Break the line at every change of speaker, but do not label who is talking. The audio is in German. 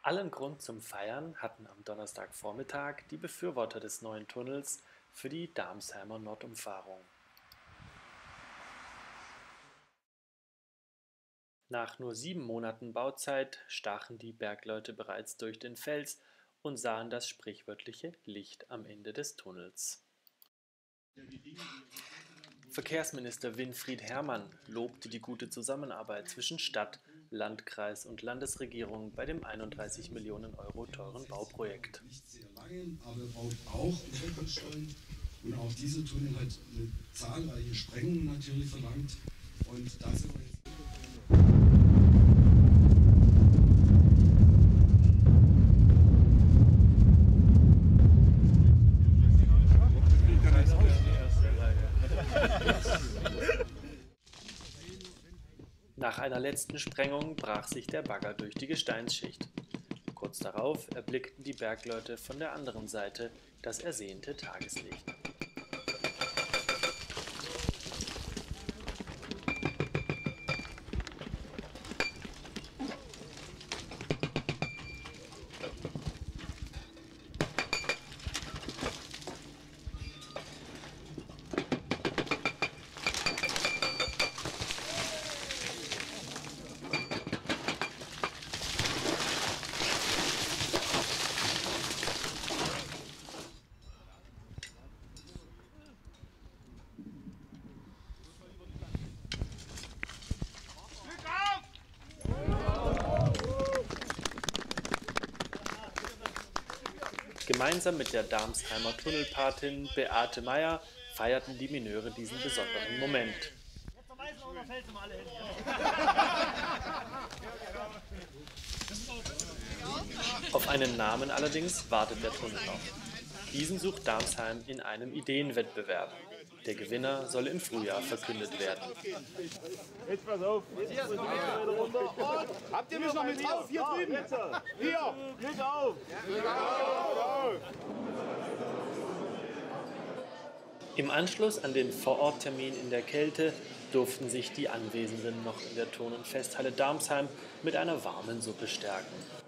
Allen Grund zum Feiern hatten am Donnerstagvormittag die Befürworter des neuen Tunnels für die Darmsheimer Nordumfahrung. Nach nur 7 Monaten Bauzeit stachen die Bergleute bereits durch den Fels und sahen das sprichwörtliche Licht am Ende des Tunnels. Verkehrsminister Winfried Herrmann lobte die gute Zusammenarbeit zwischen Stadt, Landkreis und Landesregierung bei dem 31 Millionen Euro teuren Bauprojekt.
Nicht sehr lange, aber er braucht auch Entwicklungsstellen. Und auch dieser Tunnel hat eine zahlreiche Sprengungen natürlich verlangt. Und da sind wir jetzt.
Nach einer letzten Sprengung brach sich der Bagger durch die Gesteinsschicht. Kurz darauf erblickten die Bergleute von der anderen Seite das ersehnte Tageslicht. Gemeinsam mit der Darmsheimer Tunnelpatin Beate Meyer feierten die Mineure diesen besonderen Moment. Auf einen Namen allerdings wartet der Tunnel noch. Diesen sucht Darmsheim in einem Ideenwettbewerb. Der Gewinner soll im Frühjahr verkündet werden.
Jetzt pass auf. Habt ihr mich noch mit drauf? Hier drüben. Hier. Glück auf.
Im Anschluss an den Vororttermin in der Kälte durften sich die Anwesenden noch in der Turn- und Festhalle Darmsheim mit einer warmen Suppe stärken.